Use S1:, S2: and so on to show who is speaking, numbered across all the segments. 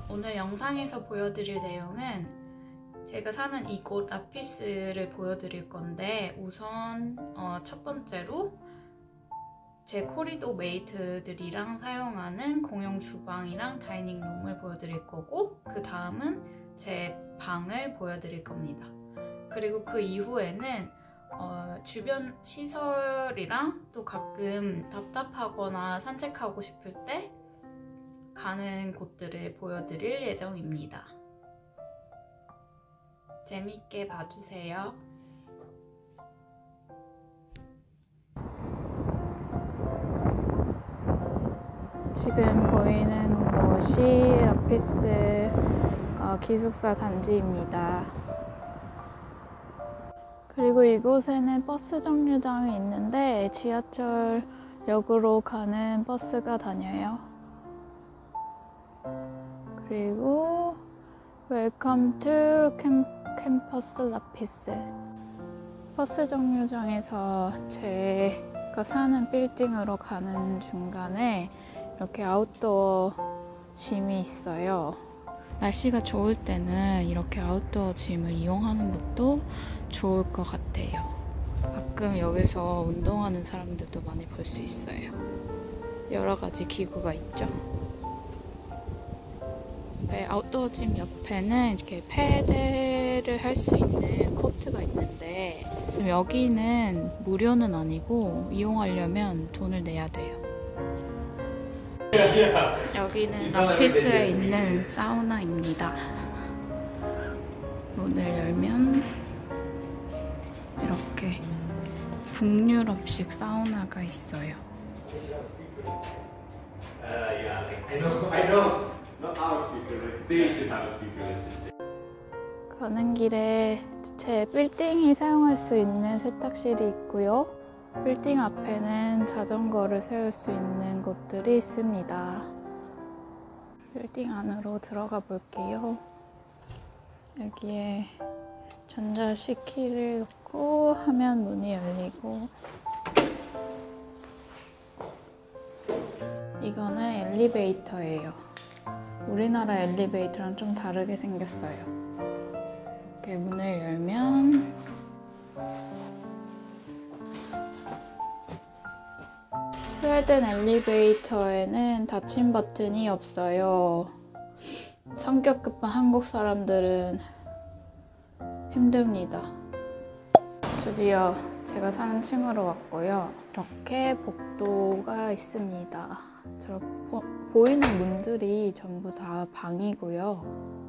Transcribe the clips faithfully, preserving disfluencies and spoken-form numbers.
S1: 오늘 영상에서 보여드릴 내용은 제가 사는 이곳 라피스를 보여드릴 건데, 우선 어, 첫 번째로 제 코리도 메이트들이랑 사용하는 공용 주방이랑 다이닝룸을 보여드릴 거고, 그 다음은 제 방을 보여드릴 겁니다. 그리고 그 이후에는 어, 주변 시설이랑 또 가끔 답답하거나 산책하고 싶을 때 가는 곳들을 보여드릴 예정입니다. 재밌게 봐주세요. 지금 보이는 곳이 라피스 어, 기숙사 단지입니다. 그리고 이곳에는 버스 정류장이 있는데 지하철역으로 가는 버스가 다녀요. 그리고 Welcome to 캠퍼스 라피스. 버스 정류장에서 제가 사는 빌딩으로 가는 중간에 이렇게 아웃도어 짐이 있어요. 날씨가 좋을 때는 이렇게 아웃도어 짐을 이용하는 것도 좋을 것 같아요. 가끔 여기서 운동하는 사람들도 많이 볼 수 있어요. 여러 가지 기구가 있죠. 네, 아웃도어 짐 옆에는 이렇게 패드를 할 수 있는 코트가 있는데, 여기는 무료는 아니고 이용하려면 돈을 내야 돼요. 여기는 라피스에 있는 사우나입니다. 문을 열면 이렇게 북유럽식 사우나가 있어요. 가는 길에 제 빌딩이 사용할 수 있는 세탁실이 있고요. 빌딩 앞에는 자전거를 세울 수 있는 곳들이 있습니다. 빌딩 안으로 들어가 볼게요. 여기에 전자식 키를 넣고 하면 문이 열리고, 이거는 엘리베이터예요. 우리나라 엘리베이터랑 좀 다르게 생겼어요. 이렇게 문을 열면 스웨덴 엘리베이터에는 닫힘 버튼이 없어요. 성격 급한 한국 사람들은 힘듭니다. 드디어 제가 사는 층으로 왔고요. 이렇게 복도가 있습니다. 저 보, 보이는 문들이 전부 다 방이고요.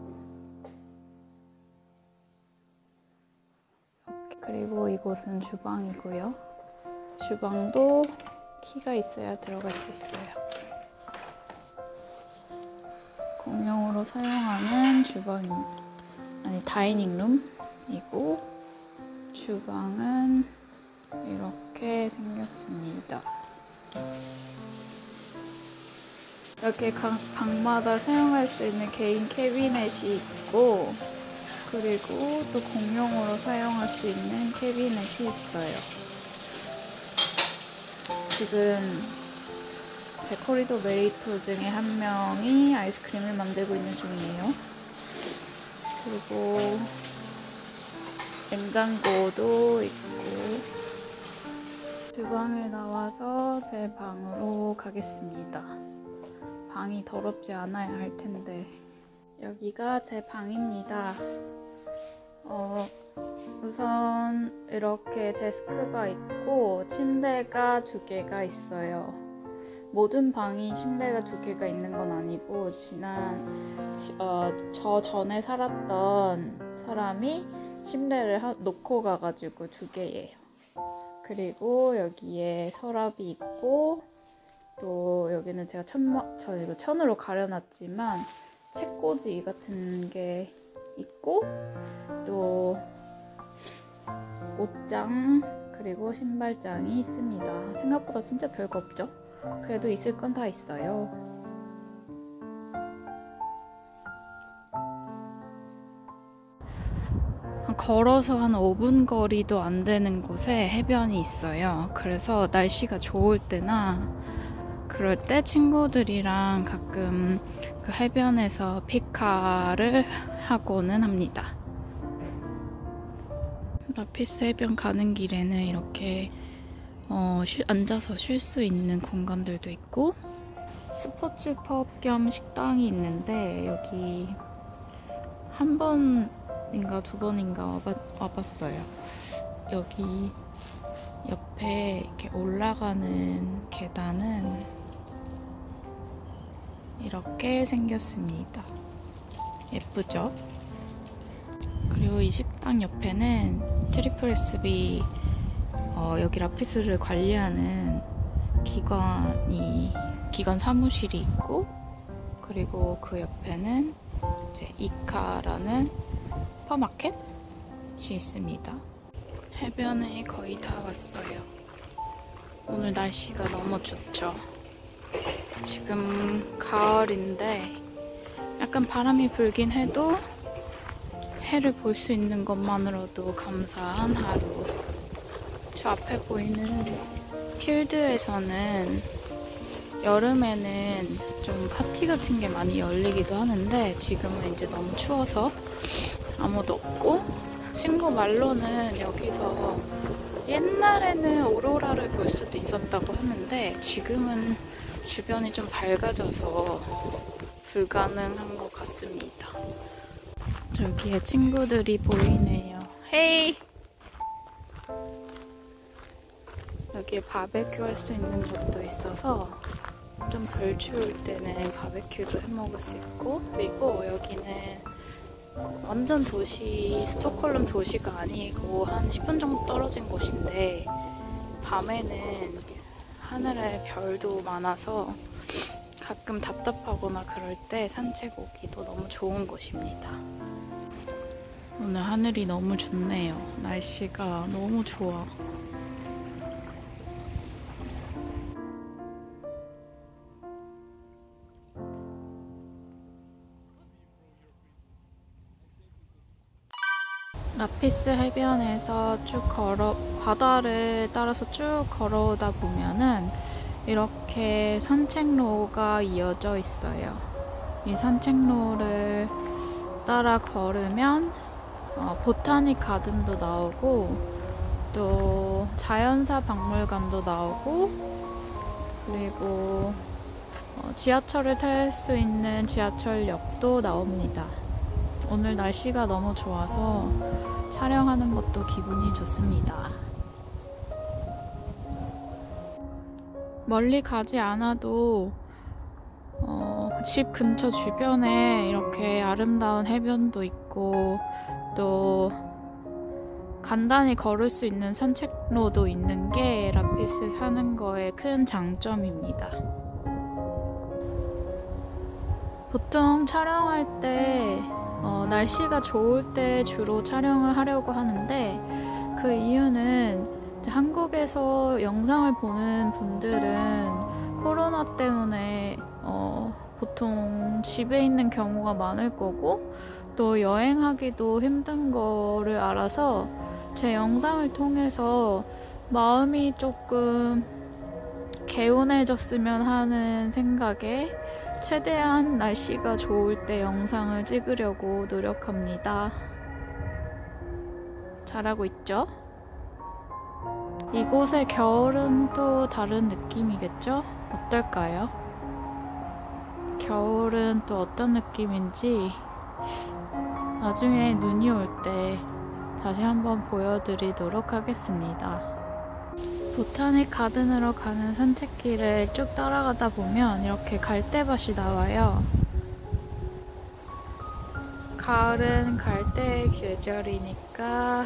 S1: 이렇게. 그리고 이곳은 주방이고요. 주방도 키가 있어야 들어갈 수 있어요. 공용으로 사용하는 주방, 아니 다이닝룸이고, 주방은 이렇게 생겼습니다. 이렇게 각 방마다 사용할 수 있는 개인 캐비넷이 있고, 그리고 또 공용으로 사용할 수 있는 캐비넷이 있어요. 지금 제 코리도 메이트 중에 한 명이 아이스크림을 만들고 있는 중이에요. 그리고 냉장고도 있고, 주방에 나와서 제 방으로 가겠습니다. 방이 더럽지 않아야 할 텐데. 여기가 제 방입니다. 어, 우선 이렇게 데스크가 있고 침대가 두 개가 있어요. 모든 방이 침대가 두 개가 있는 건 아니고, 지난 어, 저 전에 살았던 사람이 침대를 하, 놓고 가가지고 두 개예요. 그리고 여기에 서랍이 있고, 또 여기는 제가 천, 저 이거 천으로 가려놨지만 책꽂이 같은 게 있고, 또 옷장 그리고 신발장이 있습니다. 생각보다 진짜 별거 없죠? 그래도 있을 건 다 있어요. 걸어서 한 오 분 거리도 안 되는 곳에 해변이 있어요. 그래서 날씨가 좋을 때나 그럴 때 친구들이랑 가끔 그 해변에서 피카를 하고는 합니다. 라피스 해변 가는 길에는 이렇게 어, 쉬, 앉아서 쉴 수 있는 공간들도 있고 스포츠 펍 겸 식당이 있는데 여기 한 번인가 두 번인가 와봤, 와봤어요. 여기 옆에 이렇게 올라가는 계단은 이렇게 생겼습니다. 예쁘죠? 그리고 이 식당 옆에는 트리플 에스비 어, 여기 라피스를 관리하는 기관이 기관 사무실이 있고, 그리고 그 옆에는 이제 이카라는 슈퍼마켓이 있습니다. 해변에 거의 다 왔어요. 오늘 날씨가 너무 좋죠. 지금 가을인데 약간 바람이 불긴 해도 해를 볼 수 있는 것만으로도 감사한 하루. 저 앞에 보이는 필드에서는 여름에는 좀 파티 같은 게 많이 열리기도 하는데 지금은 이제 너무 추워서 아무도 없고, 친구 말로는 여기서 옛날에는 오로라를 볼 수도 있었다고 하는데 지금은 주변이 좀 밝아져서 불가능한 것 같습니다. 저기에 친구들이 보이네요. 헤이! 여기에 바베큐 할 수 있는 곳도 있어서 좀 덜 추울 때는 바베큐도 해 먹을 수 있고, 그리고 여기는 완전 도시, 스톡홀름 도시가 아니고 한 십 분 정도 떨어진 곳인데 밤에는 하늘에 별도 많아서 가끔 답답하거나 그럴 때 산책 오기도 너무 좋은 곳입니다. 오늘 하늘이 너무 좋네요. 날씨가 너무 좋아. 라피스 해변에서 쭉 걸어, 바다를 따라서 쭉 걸어오다 보면은 이렇게 산책로가 이어져 있어요. 이 산책로를 따라 걸으면 어, 보타닉 가든도 나오고 또 자연사 박물관도 나오고, 그리고 어, 지하철을 탈 수 있는 지하철역도 나옵니다. 오늘 날씨가 너무 좋아서 촬영하는 것도 기분이 좋습니다. 멀리 가지 않아도 어, 집 근처 주변에 이렇게 아름다운 해변도 있고 또 간단히 걸을 수 있는 산책로도 있는 게 라피스 사는 거의 큰 장점입니다. 보통 촬영할 때 어, 날씨가 좋을 때 주로 촬영을 하려고 하는데, 그 이유는 이제 한국에서 영상을 보는 분들은 코로나 때문에 어, 보통 집에 있는 경우가 많을 거고 또 여행하기도 힘든 거를 알아서 제 영상을 통해서 마음이 조금 개운해졌으면 하는 생각에 최대한 날씨가 좋을 때 영상을 찍으려고 노력합니다. 잘하고 있죠? 이곳의 겨울은 또 다른 느낌이겠죠? 어떨까요? 겨울은 또 어떤 느낌인지 나중에 눈이 올 때 다시 한번 보여드리도록 하겠습니다. 보타닉 가든으로 가는 산책길을 쭉 따라가다 보면 이렇게 갈대밭이 나와요. 가을은 갈대 계절이니까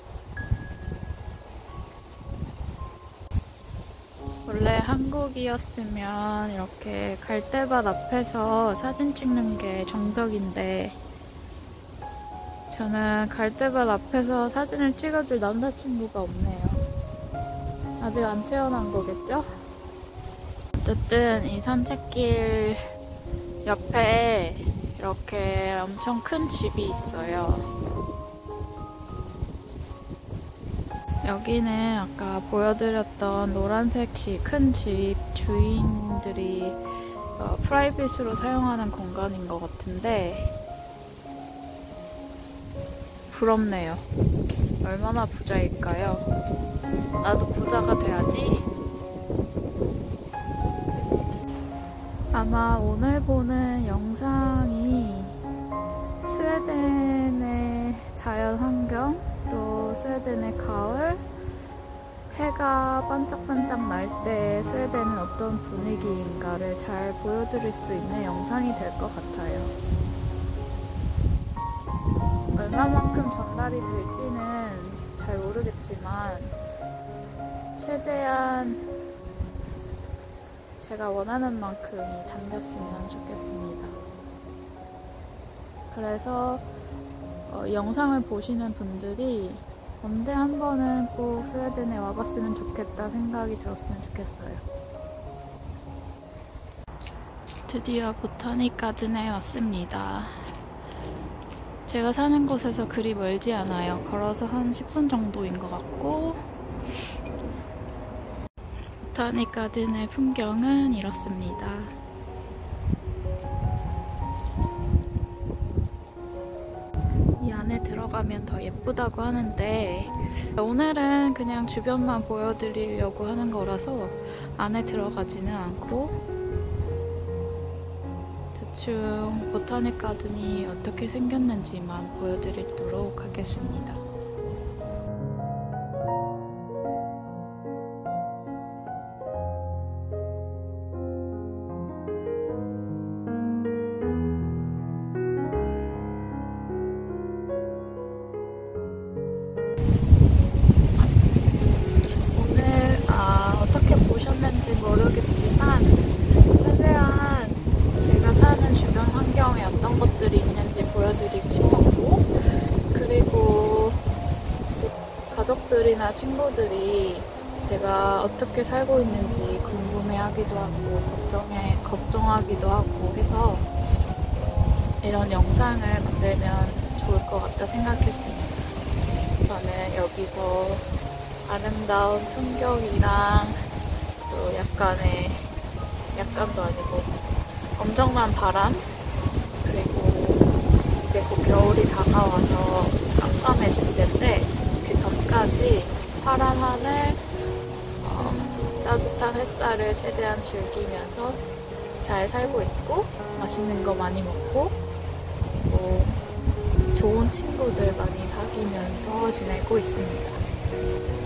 S1: 원래 한국이었으면 이렇게 갈대밭 앞에서 사진 찍는 게 정석인데 저는 갈대밭 앞에서 사진을 찍어줄 남자친구가 없네요. 아직 안 태어난 거겠죠? 어쨌든 이 산책길 옆에 이렇게 엄청 큰 집이 있어요. 여기는 아까 보여드렸던 노란색 큰 집 주인들이 어, 프라이빗으로 사용하는 공간인 것 같은데 부럽네요. 얼마나 부자일까요? 나도 부자가 돼야지. 아마 오늘 보는 영상이 스웨덴의 자연 환경, 또 스웨덴의 가을, 해가 반짝반짝 날 때 스웨덴은 어떤 분위기인가를 잘 보여드릴 수 있는 영상이 될 것 같아요. 얼마만큼 전달이 될지는 잘 모르겠지만 최대한 제가 원하는 만큼이 담겼으면 좋겠습니다. 그래서 어, 영상을 보시는 분들이 언제 한 번은 꼭 스웨덴에 와봤으면 좋겠다 생각이 들었으면 좋겠어요. 드디어 보타닉 가든에 왔습니다. 제가 사는 곳에서 그리 멀지 않아요. 걸어서 한 십 분 정도인 것 같고, 보타닉 가든의 풍경은 이렇습니다. 이 안에 들어가면 더 예쁘다고 하는데 오늘은 그냥 주변만 보여드리려고 하는 거라서 안에 들어가지는 않고 대충 보타닉 가든이 어떻게 생겼는지만 보여드리도록 하겠습니다. 모르겠지만 최대한 제가 사는 주변 환경에 어떤 것들이 있는지 보여드리고 싶었고, 그리고 가족들이나 친구들이 제가 어떻게 살고 있는지 궁금해하기도 하고 걱정해, 걱정하기도 하고 해서 이런 영상을 만들면 좋을 것 같다 생각했습니다. 저는 여기서 아름다운 풍경이랑 또 약간의, 약간도 아니고 엄청난 바람, 그리고 이제 곧 겨울이 다가와서 깜깜해질 텐데 그 전까지 파란 하늘, 어, 따뜻한 햇살을 최대한 즐기면서 잘 살고 있고 맛있는 거 많이 먹고 또 좋은 친구들 많이 사귀면서 지내고 있습니다.